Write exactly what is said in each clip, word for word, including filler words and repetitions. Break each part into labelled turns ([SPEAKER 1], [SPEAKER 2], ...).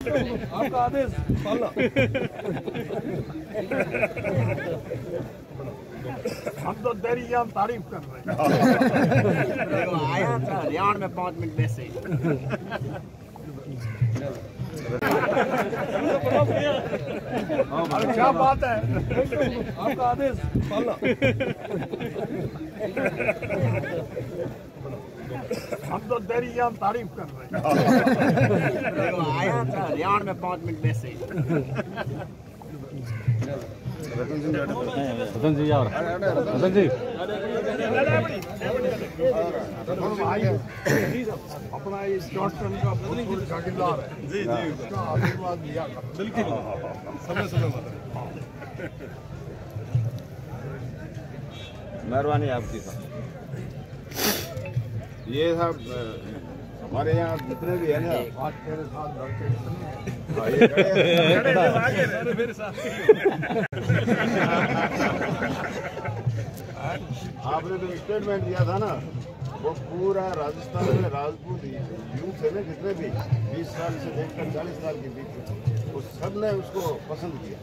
[SPEAKER 1] आपका आदेश पालना। हम तो तेरी यहाँ तारीफ कर रहे हैं।
[SPEAKER 2] आया था रियान में पाँच मिनट वैसे
[SPEAKER 1] क्या बात है, आपका आदेश पालना। हम तो तेरी यहाँ तारीफ कर रहे हैं।
[SPEAKER 2] आया था रियान में पाँच मिनट वैसे
[SPEAKER 3] रतन जी यार रतन जी
[SPEAKER 1] अपना इस जॉनसन का भूतपूर्व जागीरदार है। जी जी, उसका आशीर्वाद लिया कर। बिल्कुल समय समय
[SPEAKER 4] मेहरबानी आपकी साहब। ये सब हमारे यहाँ जितने भी है ना,
[SPEAKER 1] आज तेरे साथ लड़के
[SPEAKER 4] हाँ, ये खड़े हैं। आपने जो स्टेटमेंट दिया था ना, वो पूरा राजस्थान में राजपूत यूथ है ना, जितने भी बीस साल से लेकर चालीस साल के बीच, वो सब ने उसको पसंद किया।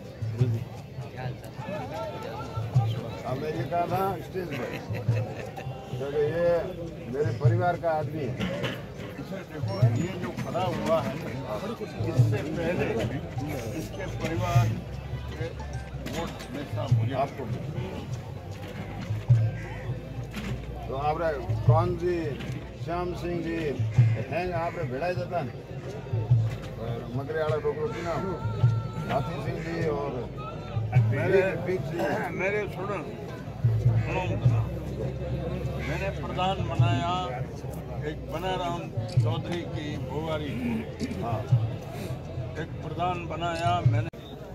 [SPEAKER 4] हमने ये कहा था स्टेज पर, क्योंकि ये मेरे परिवार का आदमी है।
[SPEAKER 1] देखो, ये जो खड़ा हुआ है, इससे पहले इसके परिवार के वोट हमेशा मुझे
[SPEAKER 4] आपको तो आप कौन जी श्याम सिंह जी हैं, आप भिड़ाई देता है मकरे वाला रोक रोकी ना, हाथी सिंह जी और
[SPEAKER 1] मेरे मेरे सुनो, मैंने प्रधान बनाया एक बनाराम चौधरी की भोगारी,
[SPEAKER 4] हाँ
[SPEAKER 1] एक प्रधान बनाया मैंने।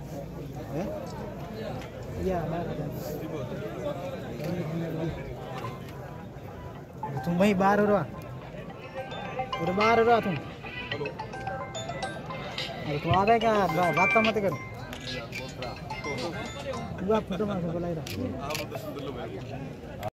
[SPEAKER 5] तुम वही बाहर हो रहा और बाहर हो रहा तुम। अरे तू आ गए क्या, बात तो मत करो। तू आप फोटो मार बोला